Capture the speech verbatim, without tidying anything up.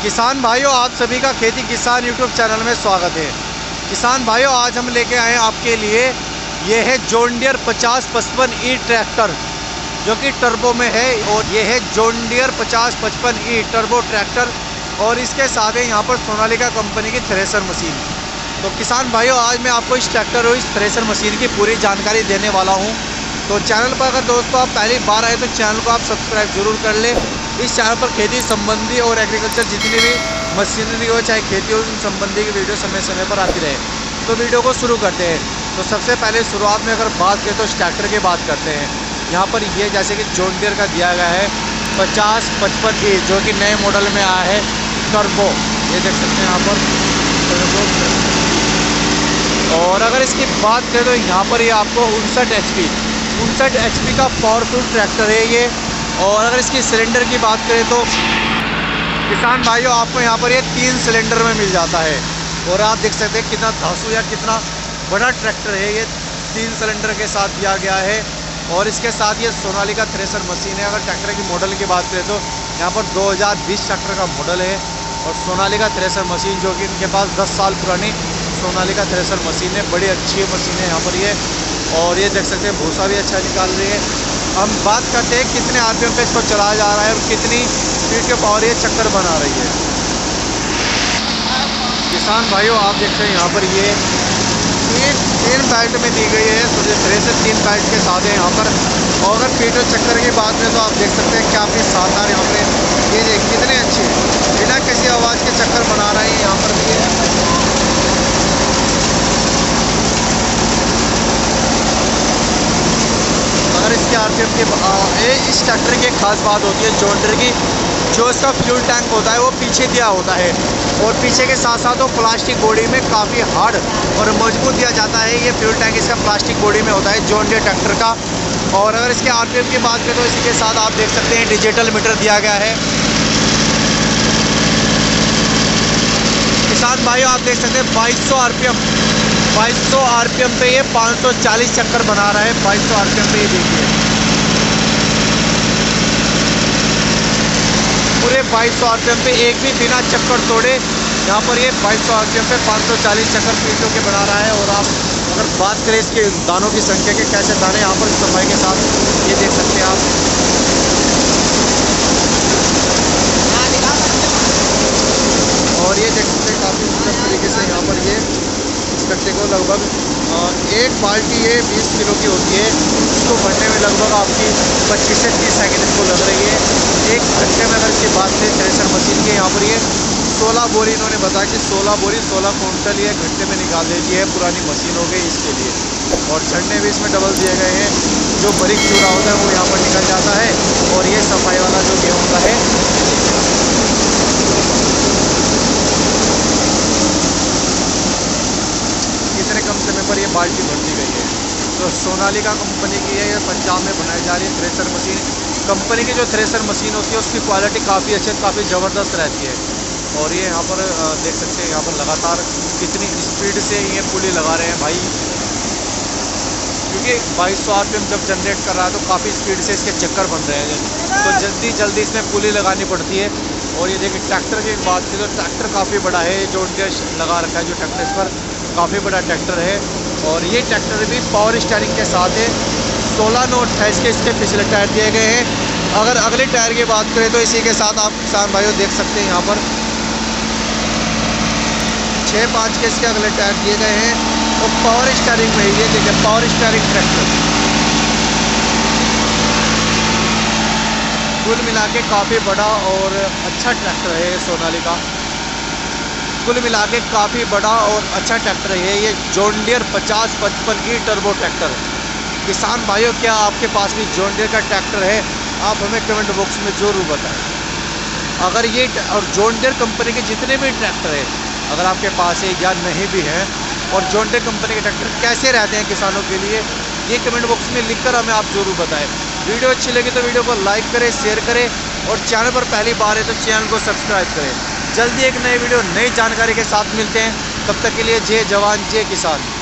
किसान भाइयों, आप सभी का खेती किसान यूट्यूब चैनल में स्वागत है। किसान भाइयों, आज हम लेके आए हैं आपके लिए, ये है जॉन डियर पचास पचपन ई ट्रैक्टर जो कि टर्बो में है। और ये है जॉन डियर पचास पचपन ई टर्बो ट्रैक्टर और इसके साथ है यहाँ पर सोनालिका कंपनी की थ्रेसर मशीन। तो किसान भाइयों, आज मैं आपको इस ट्रैक्टर और इस थ्रेसर मशीन की पूरी जानकारी देने वाला हूँ। तो चैनल पर अगर दोस्तों आप पहली बार आए तो चैनल को आप सब्सक्राइब जरूर कर लें। इस चैनल पर खेती संबंधी और एग्रीकल्चर जितनी भी मशीनरी हो, चाहे खेती हो, उन संबंधी की वीडियो समय समय पर आती रहे। तो वीडियो को शुरू करते हैं। तो सबसे पहले शुरुआत में अगर बात करें तो इस ट्रैक्टर की बात करते हैं। यहाँ पर ये जैसे कि जॉन डियर का दिया गया है पचास पचपन ई, जो कि नए मॉडल में आया है टर्बो। ये देख सकते हैं यहाँ पर। और अगर इसकी बात करें तो यहाँ पर ये यह आपको उनसठ एच पी उनसठ एच पी का पावरफुल ट्रैक्टर है ये। और अगर इसकी सिलेंडर की बात करें तो किसान भाइयों, आपको यहाँ पर ये तीन सिलेंडर में मिल जाता है। और आप देख सकते हैं कितना धांसू या कितना बड़ा ट्रैक्टर है ये, तीन सिलेंडर के साथ दिया गया है। और इसके साथ ये सोनालिका थ्रेसर मशीन है। अगर ट्रैक्टर की मॉडल की बात करें तो यहाँ पर दो हज़ार बीस ट्रैक्टर का मॉडल है। और सोनालिका थ्रेसर मशीन जो कि इनके पास दस साल पुरानी सोनालिका थ्रेसर मशीन है, बड़ी अच्छी मशीन है यहाँ पर ये। और ये देख सकते हैं भूसा भी अच्छा निकाल रही है। हम बात करते हैं कितने आरपीएम पे इसको चलाया जा रहा है और कितनी स्पीड के पावर ये चक्कर बना रही है। किसान भाइयों, आप देखते हैं यहाँ पर ये तीन तीन बेल्ट में दी गई है। तो थ्रेसर तीन बेल्ट के साथ है यहाँ पर। और अगर फीट और चक्कर की बात करें तो आप देख सकते हैं काफ़ी शानदार यहाँ पर ये देख कितने अच्छे बिना किसी आवाज़ के चक्कर बना रहे हैं यहाँ पर भी है। अगर इसके आरपीएम के इस ट्रैक्टर की एक खास बात होती है जॉन डियर की, जो इसका फ्यूल टैंक होता है वो पीछे दिया होता है। और पीछे के साथ साथ वो प्लास्टिक बॉडी में काफ़ी हार्ड और मजबूत दिया जाता है। ये फ्यूल टैंक इसका प्लास्टिक बॉडी में होता है जॉन डियर ट्रैक्टर का। और अगर इसके आरपीएम की बात करें तो इसी के साथ आप देख सकते हैं डिजिटल मीटर दिया गया है। किसान भाइयों, आप देख सकते हैं बाईस सौ आरपीएम बाईस सौ आरपीएम पे ये पाँच सौ चालीस चक्कर बना रहा है। बाईस सौ आरपीएम पे ये देखिए पूरे बाईस सौ आरपीएम पे एक भी बिना चक्कर तोड़े यहाँ पर ये बाईस सौ आरपीएम पे पाँच सौ चालीस चक्कर पीटों के बना रहा है। और आप अगर बात करें इसके दानों की संख्या के, कैसे दाने यहाँ पर सफाई के साथ ये देख सकते हैं आप। और ये देख सकते हैं काफ़ी सुंदर तरीके से यहाँ पर ये इस कट्टे को लगभग एक बाल्टी ये बीस किलो की होती है। इसको भरने में लगभग आपकी पच्चीस से तीस सेकेंड इसको लग रही है। एक घंटे में अगर इसकी बात करें थ्रेसर मशीन की, यहाँ पर ये सोलह बोरी इन्होंने बताया कि सोलह बोरी सोलह कुंटल ये घंटे में निकाल देती है। पुरानी मशीन हो गई इसके लिए। और झंडे भी इसमें डबल दिए गए हैं। जो बारीक चूड़ा होता है वो यहाँ पर निकल जाता है। और ये सफाई वाला जो गेहूँ का है, इतने कम समय पर ये बाल्टी भर दी गई है। तो सोनालिका कंपनी की है, ये पंजाब में बनाई जा रही है थ्रेसर मशीन। कंपनी की जो थ्रेसर मशीन होती है उसकी क्वालिटी काफ़ी अच्छी, काफ़ी ज़बरदस्त रहती है। और ये यहाँ पर देख सकते हैं यहाँ पर लगातार कितनी स्पीड से ये पुली लगा रहे हैं भाई, क्योंकि बाईस सौ आरपीएम जब जनरेट कर रहा है तो काफ़ी स्पीड से इसके चक्कर बन रहे हैं। तो जल्दी जल्दी इसमें पुली लगानी पड़ती है। और ये देखिए ट्रैक्टर की बात की तो ट्रैक्टर काफ़ी बड़ा है। जो लगा रखा है जो ट्रैक्टर, इस पर काफ़ी बड़ा ट्रैक्टर है। और ये ट्रैक्टर भी पावर स्टीयरिंग के साथ है। सोलह नौ अट्ठाईस के इसके पिछले टायर दिए गए हैं। अगर अगले टायर की बात करें तो इसी के साथ आप किसान भाइयों देख सकते हैं यहाँ पर छः पाँच के इसके अगले टायर दिए गए हैं। और पावर स्टीयरिंग में ये देखिए पावर स्टीयरिंग ट्रैक्टर कुल मिला के काफ़ी बड़ा और अच्छा ट्रैक्टर है ये सोनालिका। कुल मिला के काफ़ी बड़ा और अच्छा ट्रैक्टर है ये जॉन डियर पचास पचपन ई टर्बो ट्रैक्टर। किसान भाइयों, क्या आपके पास भी जॉन डियर का ट्रैक्टर है? आप हमें कमेंट बॉक्स में ज़रूर बताएं। अगर ये और जॉन डियर कंपनी के जितने भी ट्रैक्टर है अगर आपके पास है या नहीं भी है, और जॉन डियर कंपनी के ट्रैक्टर कैसे रहते हैं किसानों के लिए, ये कमेंट बॉक्स में लिखकर हमें आप ज़रूर बताएं। वीडियो अच्छी लगी तो वीडियो को लाइक करें, शेयर करें। और चैनल पर पहली बार है तो चैनल को सब्सक्राइब करें। जल्दी एक नई वीडियो नई जानकारी के साथ मिलते हैं। तब तक के लिए जय जवान जय किसान।